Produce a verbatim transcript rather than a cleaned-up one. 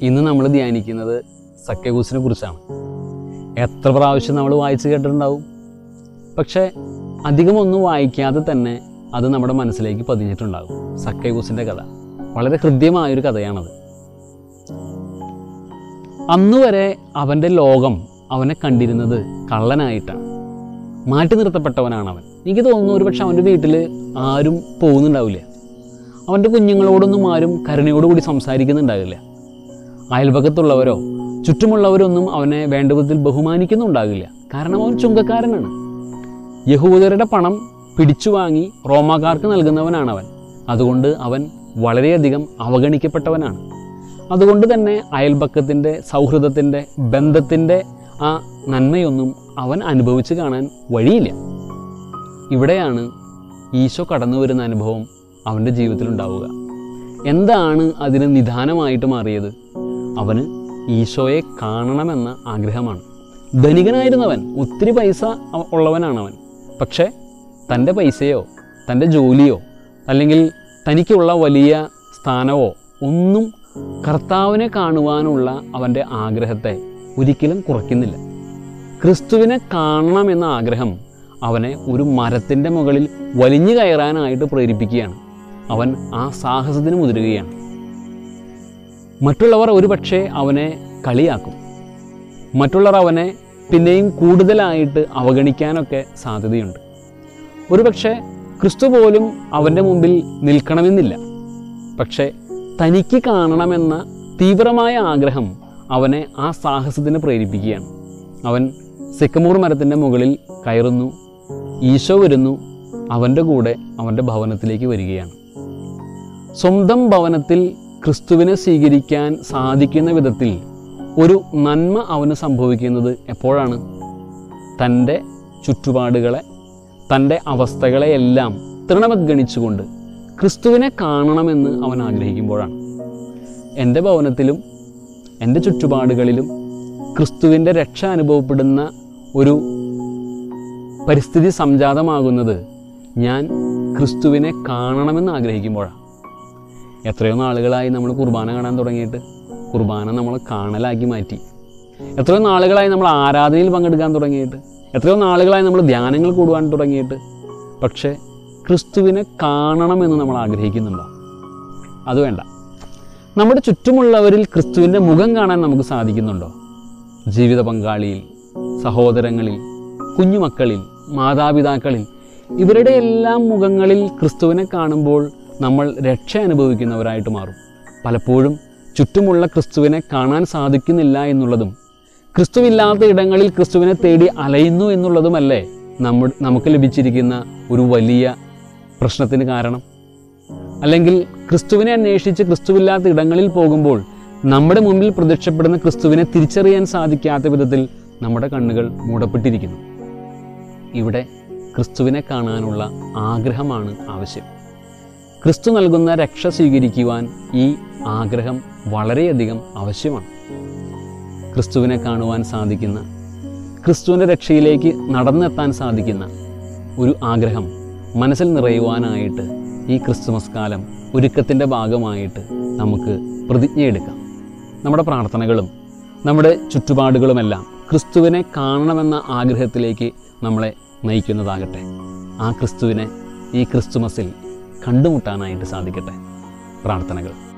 ഇന്ന് നമ്മൾ ധ്യാനിക്കുന്നത് സക്കേവൂസിനെ കുറിച്ചാണ്. എത്ര പ്രാവശ്യം നമ്മൾ വായിച്ച് കേട്ടിട്ടുണ്ടാവും. പക്ഷേ അധികമൊന്നും വായിക്കാതെ തന്നെ അത് നമ്മുടെ മനസ്സിലേക്ക് പതിഞ്ഞിട്ടുണ്ടാകും. സക്കേവൂസിൻ്റെ കഥ വളരെ ഹൃദ്യമായൊരു കഥയാണത്. അന്നുവരെ അവൻ്റെ ലോകം അവനെ കണ്ടിരുന്നത് കള്ളനായിട്ടാണ്. മാറ്റി നിർത്തപ്പെട്ടവനാണ് അവൻ. എനിക്ക് തോന്നുന്നു ഒരു പക്ഷെ അവൻ്റെ വീട്ടിൽ ആരും പോകുന്നുണ്ടാവില്ല. അവൻ്റെ കുഞ്ഞുങ്ങളോടൊന്നും ആരും കരുണയോടുകൂടി സംസാരിക്കുന്നുണ്ടാകില്ല. അയൽപക്കത്തുള്ളവരോ ചുറ്റുമുള്ളവരൊന്നും അവനെ വേണ്ട വിധത്തിൽ ബഹുമാനിക്കുന്നുണ്ടാകില്ല. കാരണം അവൻ ചുങ്കക്കാരനാണ്. യഹൂദരുടെ പണം പിടിച്ചു വാങ്ങി റോമാക്കാർക്ക് നൽകുന്നവനാണ് അവൻ. അതുകൊണ്ട് അവൻ വളരെയധികം അവഗണിക്കപ്പെട്ടവനാണ്. അതുകൊണ്ട് തന്നെ അയൽപക്കത്തിൻ്റെ സൗഹൃദത്തിൻ്റെ ബന്ധത്തിൻ്റെ ആ നന്മയൊന്നും അവൻ അനുഭവിച്ച് കാണാൻ വഴിയില്ല. ഇവിടെയാണ് ഈശോ കടന്നു വരുന്ന അനുഭവം അവൻ്റെ ജീവിതത്തിലുണ്ടാവുക. എന്താണ് അതിന് നിദാനമായിട്ട് മാറിയത്? അവന് ഈശോയെ കാണണമെന്ന ആഗ്രഹമാണ്. ധനികനായിരുന്നവൻ, ഒത്തിരി പൈസ ഉള്ളവനാണവൻ. പക്ഷേ തൻ്റെ പൈസയോ തൻ്റെ ജോലിയോ അല്ലെങ്കിൽ തനിക്കുള്ള വലിയ സ്ഥാനമോ ഒന്നും കർത്താവിനെ കാണുവാനുള്ള അവൻ്റെ ആഗ്രഹത്തെ ഒരിക്കലും കുറയ്ക്കുന്നില്ല. ക്രിസ്തുവിനെ കാണണമെന്ന ആഗ്രഹം അവനെ ഒരു മരത്തിൻ്റെ മുകളിൽ വലിഞ്ഞു കയറാനായിട്ട് പ്രേരിപ്പിക്കുകയാണ്. അവൻ ആ സാഹസത്തിന് മുതിരുകയാണ്. മറ്റുള്ളവർ ഒരു പക്ഷേ അവനെ കളിയാക്കും. മറ്റുള്ളവർ അവനെ പിന്നെയും കൂടുതലായിട്ട് അവഗണിക്കാനൊക്കെ സാധ്യതയുണ്ട്. ഒരു പക്ഷേ ക്രിസ്തു പോലും അവൻ്റെ മുമ്പിൽ നിൽക്കണമെന്നില്ല. പക്ഷേ തനിക്ക് കാണണമെന്ന തീവ്രമായ ആഗ്രഹം അവനെ ആ സാഹസത്തിന് പ്രേരിപ്പിക്കുകയാണ്. അവൻ സിക്കമൂർ മരത്തിൻ്റെ മുകളിൽ കയറുന്നു. ഈശോ വരുന്നു. അവൻ്റെ കൂടെ അവൻ്റെ ഭവനത്തിലേക്ക് വരികയാണ്. സ്വന്തം ഭവനത്തിൽ ക്രിസ്തുവിനെ സ്വീകരിക്കാൻ സാധിക്കുന്ന വിധത്തിൽ ഒരു നന്മ അവന് സംഭവിക്കുന്നത് എപ്പോഴാണ്? തൻ്റെ ചുറ്റുപാടുകളെ, തൻ്റെ അവസ്ഥകളെയെല്ലാം തൃണവത്ഗണിച്ചുകൊണ്ട് ക്രിസ്തുവിനെ കാണണമെന്ന് അവൻ ആഗ്രഹിക്കുമ്പോഴാണ്. എൻ്റെ ഭവനത്തിലും എൻ്റെ ചുറ്റുപാടുകളിലും ക്രിസ്തുവിൻ്റെ രക്ഷ അനുഭവപ്പെടുന്ന ഒരു പരിസ്ഥിതി സംജാതമാകുന്നത് ഞാൻ ക്രിസ്തുവിനെ കാണണമെന്ന് ആഗ്രഹിക്കുമ്പോഴാണ്. എത്രയോ നാളുകളായി നമ്മൾ കുർബാന കാണാൻ തുടങ്ങിയിട്ട് കുർബാന നമ്മൾ കാണലാക്കി മാറ്റി. എത്രയോ നാളുകളായി നമ്മൾ ആരാധനയിൽ പങ്കെടുക്കാൻ തുടങ്ങിയിട്ട്, എത്രയോ നാളുകളായി നമ്മൾ ധ്യാനങ്ങൾ കൂടുവാൻ തുടങ്ങിയിട്ട്, പക്ഷേ ക്രിസ്തുവിനെ കാണണമെന്ന് നമ്മൾ ആഗ്രഹിക്കുന്നുണ്ടോ? അത് വേണ്ട. നമ്മുടെ ചുറ്റുമുള്ളവരിൽ ക്രിസ്തുവിൻ്റെ മുഖം കാണാൻ നമുക്ക് സാധിക്കുന്നുണ്ടോ? ജീവിത പങ്കാളിയിൽ, സഹോദരങ്ങളിൽ, കുഞ്ഞുമക്കളിൽ, മാതാപിതാക്കളിൽ, ഇവരുടെ എല്ലാം മുഖങ്ങളിൽ ക്രിസ്തുവിനെ കാണുമ്പോൾ നമ്മൾ രക്ഷ അനുഭവിക്കുന്നവരായിട്ട് മാറും. പലപ്പോഴും ചുറ്റുമുള്ള ക്രിസ്തുവിനെ കാണാൻ സാധിക്കുന്നില്ല എന്നുള്ളതും ക്രിസ്തുവില്ലാത്ത ഇടങ്ങളിൽ ക്രിസ്തുവിനെ തേടി അലയുന്നു എന്നുള്ളതുമല്ലേ നമ്മ നമുക്ക് ലഭിച്ചിരിക്കുന്ന ഒരു വലിയ പ്രശ്നത്തിന് കാരണം? അല്ലെങ്കിൽ ക്രിസ്തുവിനെ അന്വേഷിച്ച് ക്രിസ്തുവില്ലാത്ത ഇടങ്ങളിൽ പോകുമ്പോൾ നമ്മുടെ മുമ്പിൽ പ്രത്യക്ഷപ്പെടുന്ന ക്രിസ്തുവിനെ തിരിച്ചറിയാൻ സാധിക്കാത്ത വിധത്തിൽ നമ്മുടെ കണ്ണുകൾ മൂടപ്പെട്ടിരിക്കുന്നു. ഇവിടെ ക്രിസ്തുവിനെ കാണാനുള്ള ആഗ്രഹമാണ് ആവശ്യം. ക്രിസ്തു നൽകുന്ന രക്ഷ സ്വീകരിക്കുവാൻ ഈ ആഗ്രഹം വളരെയധികം ആവശ്യമാണ്. ക്രിസ്തുവിനെ കാണുവാൻ സാധിക്കുന്ന, ക്രിസ്തുവിൻ്റെ രക്ഷയിലേക്ക് നടന്നെത്താൻ സാധിക്കുന്ന ഒരു ആഗ്രഹം മനസ്സിൽ നിറയുവാനായിട്ട് ഈ ക്രിസ്തുമസ് കാലം ഒരുക്കത്തിൻ്റെ ഭാഗമായിട്ട് നമുക്ക് പ്രതിജ്ഞയെടുക്കാം. നമ്മുടെ പ്രാർത്ഥനകളും നമ്മുടെ ചുറ്റുപാടുകളുമെല്ലാം ക്രിസ്തുവിനെ കാണണമെന്ന ആഗ്രഹത്തിലേക്ക് നമ്മളെ നയിക്കുന്നതാകട്ടെ. ആ ക്രിസ്തുവിനെ ഈ ക്രിസ്തുമസിൽ കണ്ടുമുട്ടാനായിട്ട് സാധിക്കട്ടെ. പ്രാർത്ഥനകൾ.